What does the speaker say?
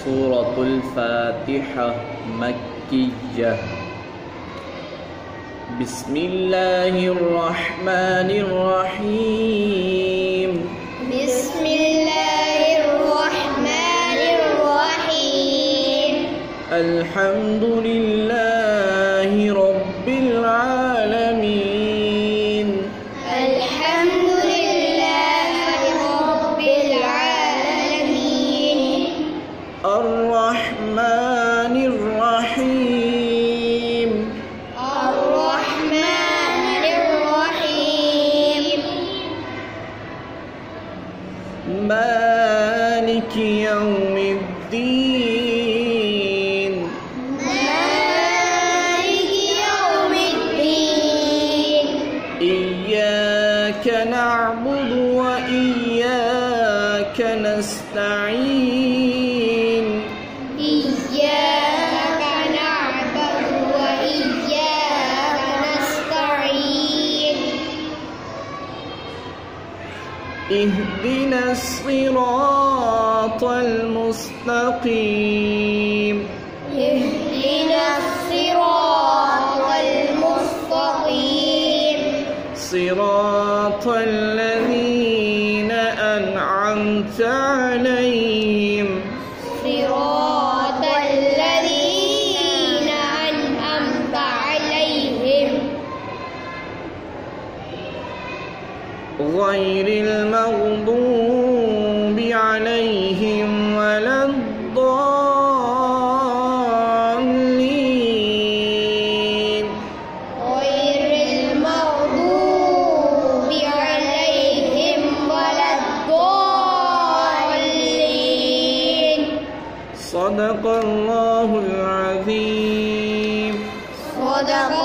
سورة الفاتحة مكية. بسم الله الرحمن الرحيم. بسم الله الرحمن الرحيم. الحمد لله رب العالمين. الحمد لله رب العالمين. الرحمن الرحيم. الرحمن الرحيم. مالك يوم الدين. مالك يوم الدين. إياك نعبد وإياك نستعين. إياك نعبد وإياك نستعين. اهدنا الصراط المستقيم. اهدنا الصراط المستقيم. صراط الذين أنعمت عليهم. صراط الذين أنعمت عليهم غير المغضوب عليهم ولا الضالين. غير المغضوب عليهم ولا الضالين. صدق الله العظيم. صدق